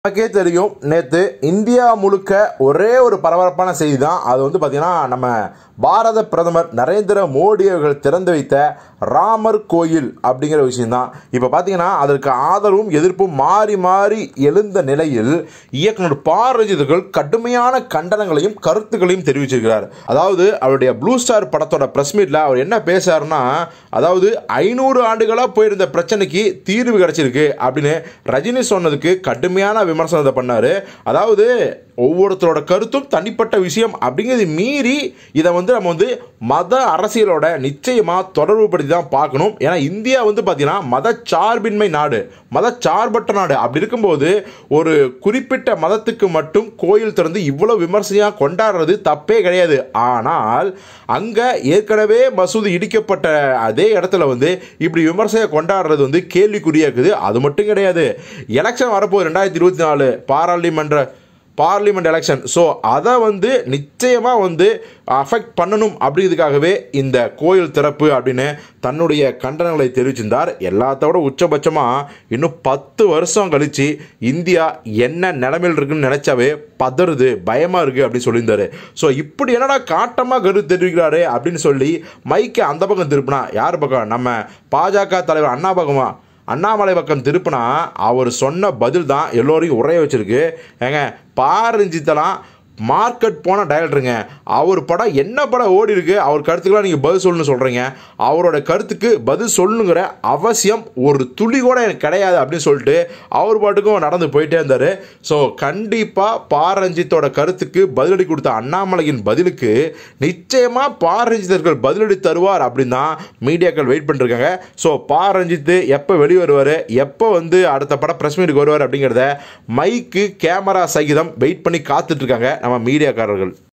நமக்கே தெரியும், நேற்று இந்தியா முழுக்க ஒரே ஒரு பரபரப்பான செய்தி தான். அது பார்த்தீங்கன்னா, நம்ம பாரத பிரதமர் நரேந்திர மோடி அவர்கள் திறந்து வைத்த ராமர் கோயில் அப்படிங்கிற விஷயம்தான். இப்போ பார்த்தீங்கன்னா, அதற்கு ஆதரவும் எதிர்ப்பும் மாறி மாறி எழுந்த நிலையில் இயக்குனர் ரஞ்சித் அவர்கள் கடுமையான கண்டனங்களையும் கருத்துக்களையும் தெரிவிச்சிருக்கிறார். அதாவது அவருடைய ப்ளூ ஸ்டார் படத்தோட பிரஸ் மீட்ல அவர் என்ன பேசாருன்னா, அதாவது 500 ஆண்டுகளாக போயிருந்த பிரச்சனைக்கு தீர்வு கிடைச்சிருக்கு அப்படின்னு ரஜினி சொன்னதுக்கு கடுமையான விமர்சனத்தை பண்ணாரு. அதாவது ஒவ்வொருத்தரோட கருத்தும் தனிப்பட்ட விஷயம் அப்படிங்கிறது மீறி இதை நம்ம மத அரசியலோட நிச்சயமா தொடர்பு படுத்தி தான் பார்க்கணும். ஏன்னா இந்தியா பார்த்தீங்கன்னா மதச்சார்பின்மை நாடு, மதச்சார்பற்ற நாடு. அப்படி இருக்கும்போது ஒரு குறிப்பிட்ட மதத்துக்கு மட்டும் கோயில் திறந்து இவ்வளவு விமர்சையாக கொண்டாடுறது தப்பே கிடையாது. ஆனால் அங்க ஏற்கனவே மசூதி இடிக்கப்பட்ட அதே இடத்துல இப்படி விமர்சையாக கொண்டாடுறது கேள்விக்குறியாக்குது. அது மட்டும் கிடையாது, எலெக்ஷன் வரப்போகுது 2024 பார்லிமெண்ட் எலெக்ஷன். ஸோ அதை நிச்சயமாக அஃபெக்ட் பண்ணணும் அப்படிங்கிறதுக்காகவே இந்த கோயில் திறப்பு அப்படின்னு தன்னுடைய கண்டனங்களை தெரிவிச்சிருந்தார். எல்லாத்தோட உச்சபட்சமாக இன்னும் 10 வருஷம் கழித்து இந்தியா என்ன நிலைமையில் இருக்குன்னு நினச்சாவே பதறுது, பயமாக இருக்குது அப்படின்னு சொல்லியிருந்தாரு. ஸோ இப்படி என்னடா காட்டமாக கருத்து தெரிவிக்கிறாரு அப்படின்னு சொல்லி மைக்கை அந்த பக்கம் திருப்பினா யார் பக்கம்? நம்ம பாஜக தலைவர் அண்ணாமலை பக்கம் திருப்பினா அவர் சொன்ன பதில் தான் எல்லோரையும் உரைய வச்சிருக்கு. ஏங்க, ரஞ்சித்தெல்லாம் மார்க்கெட் போன டைரக்டருங்க. அவர் படம் என்ன படம் ஓடி இருக்கு, அவர் கருத்துக்கெல்லாம் நீங்கள் பதில் சொல்லணும்னு சொல்கிறீங்க. அவரோட கருத்துக்கு பதில் சொல்லணுங்கிற அவசியம் ஒரு துளி கூட எனக்கு கிடையாது அப்படின்னு சொல்லிட்டு அவர் பாட்டுக்கும் நடந்து போயிட்டே இருந்தார். ஸோ கண்டிப்பாக ரஞ்சித்தோட கருத்துக்கு பதிலடி கொடுத்த அண்ணாமலையின் பதிலுக்கு நிச்சயமாக ரஞ்சித்தர்கள் பதிலடி தருவார் அப்படின்னு தான் மீடியாக்கள் வெயிட் பண்ணிருக்காங்க. ஸோ ரஞ்சித் எப்போ வெளியே வருவார், எப்போ அடுத்த படம் ப்ரெஸ் மீட்டுக்கு வருவார் அப்படிங்கிறத மைக்கு கேமரா சகிதம் வெயிட் பண்ணி காத்துட்டு இருக்காங்க நம்ம மீடியாக்காரர்கள்.